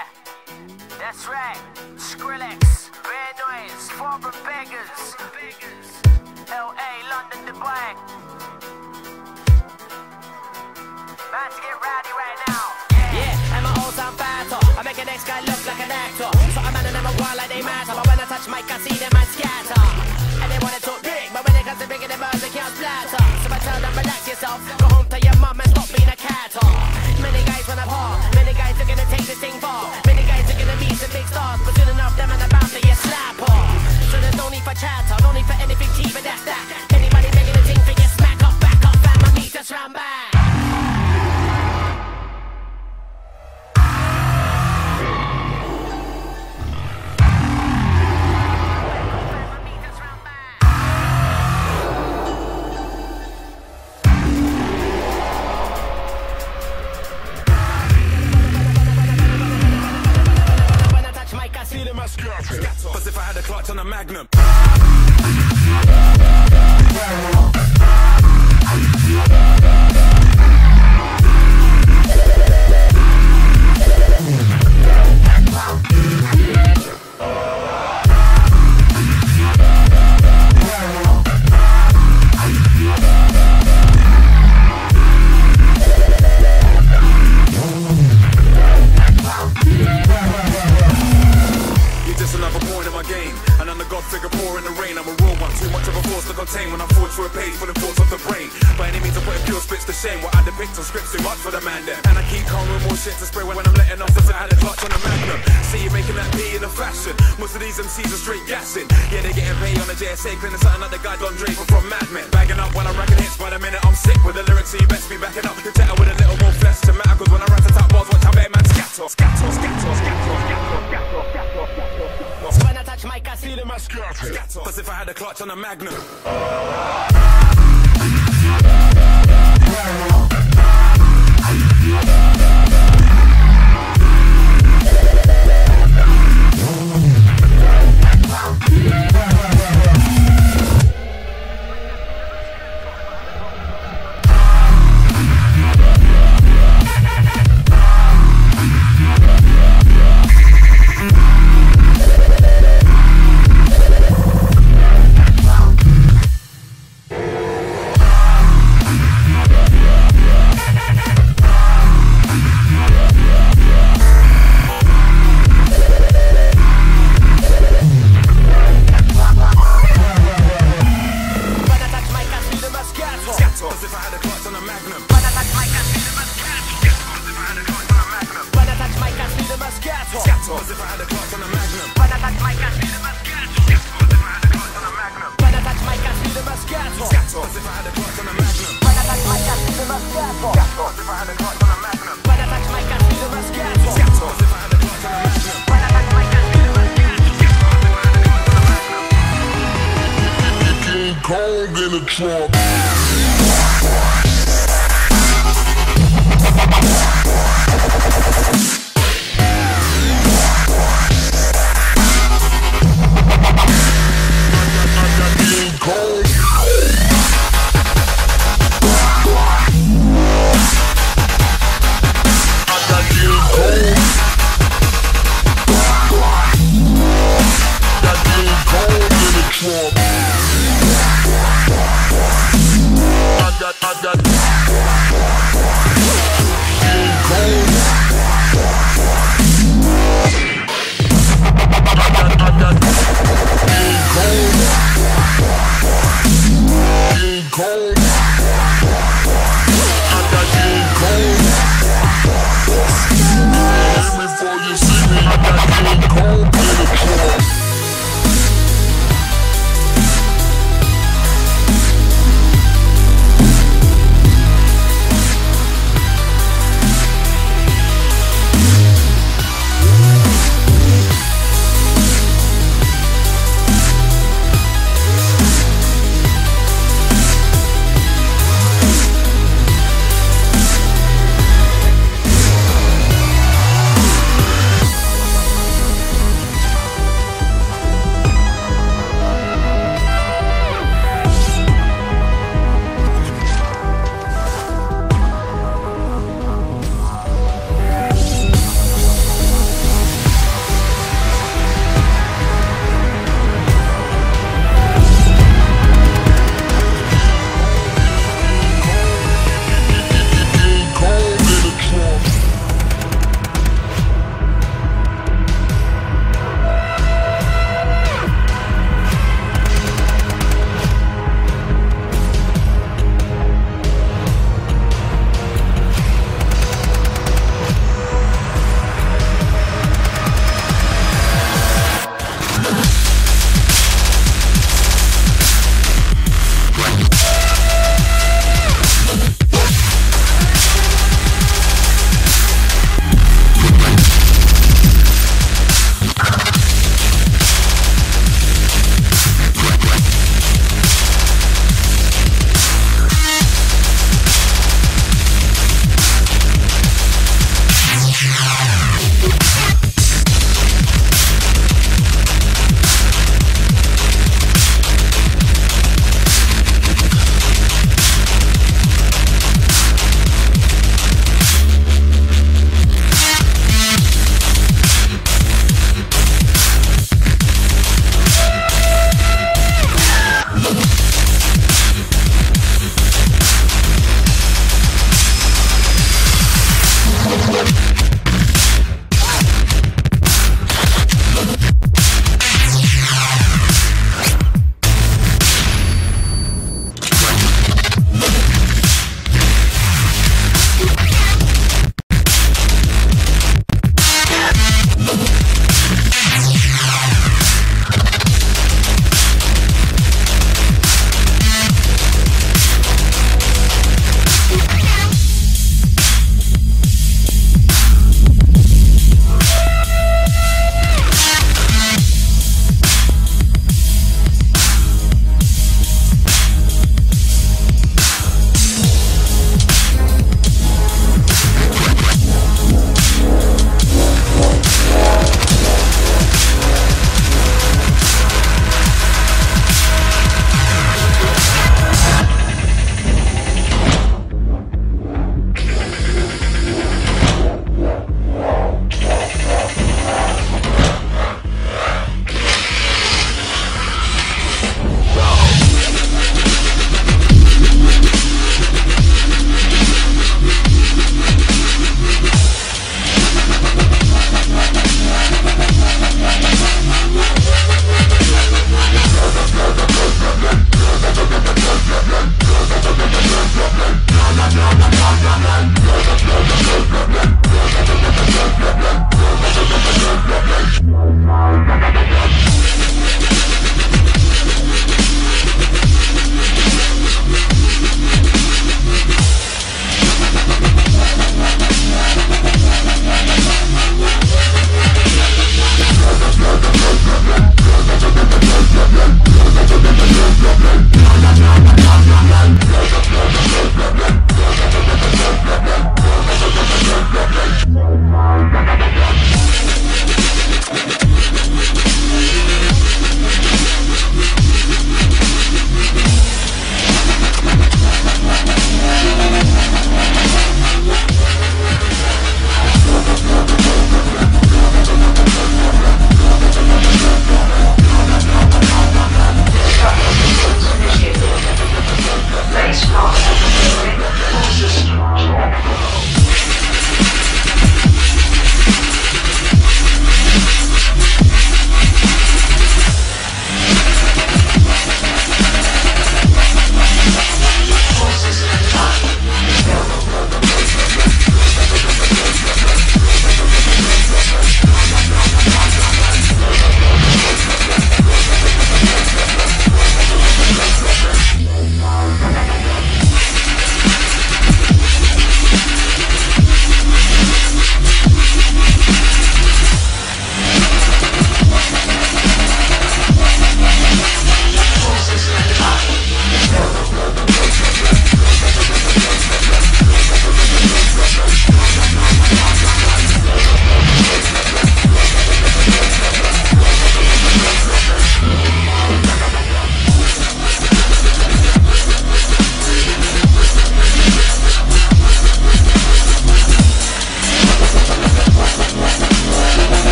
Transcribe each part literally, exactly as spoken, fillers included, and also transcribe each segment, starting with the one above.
Yeah, that's right. Skrillex, Rare Noise, Foreign Beggars, L A, London, Dubai. Man to get rowdy right now. Yeah, yeah, I'm an old time fighter. I make the next guy look like an actor. So I'm man and I'm a wild like they matter. But when I touch mic, I see them man scatter. And they want it to big, but when it comes to bigger, them birds, they can't splatter. So I tell them, relax yourself. Go home to your mum and stop being a catter. Many guys wanna par, many guys are gonna take this thing far. Many guys are gonna be some big stars, but soon enough, them and about to get slapper. So there's no need for chatter, no need for anything cheap, but that's that. Anybody making a thing for you, smack up, back up, fam, my meat just round back. As if I had a clutch on a Magnum. When I forge for a page full of thoughts off the brain. By any means I put a pure spits to shame. What I depict on scripts too much for the man there. And I keep calm with more shit to spray when I'm letting off. As I had a clutch on a Magnum. See you making that P in a fashion. Most of these M Cs are straight gassing. Yeah, they getting paid on the J S A, cleaning something like the guy Don Draper from Mad Men. Bagging up while I'm racking hits. By the minute I'm sick with the lyrics, so you best be backing up. You tell with a little more flesh to matter. Cause when I rat a top bars, watch how better man scatter. Scatter, scatter, scatter, scatter, scatter, scatter. So when I touch mic, I see them as scatter. As if I had a clutch on a Magnum. Kong in the trunk. Trump.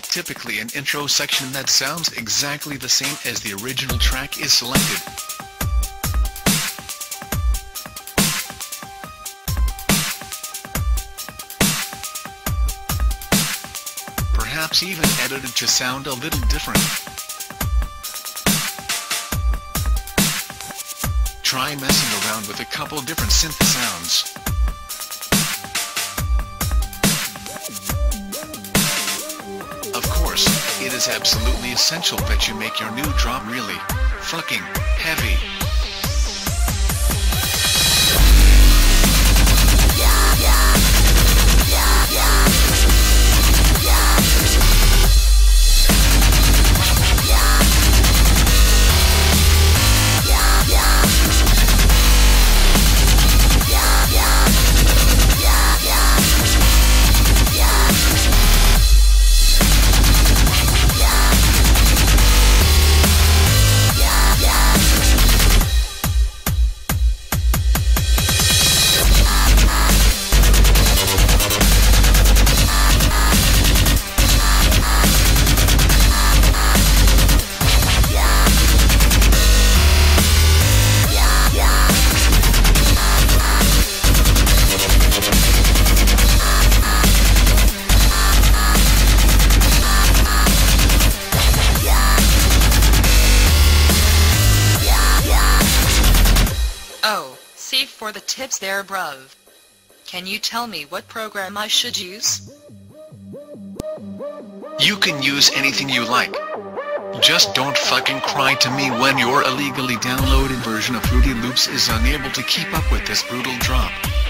typically an intro section that sounds exactly the same as the original track is selected. Perhaps even edited to sound a little different. Try messing around with a couple different synth sounds. Of course, it is absolutely essential that you make your new drop really fucking heavy. Oh, see for the tips there, bruv. Can you tell me what program I should use? You can use anything you like. Just don't fucking cry to me when your illegally downloaded version of Fruity Loops is unable to keep up with this brutal drop.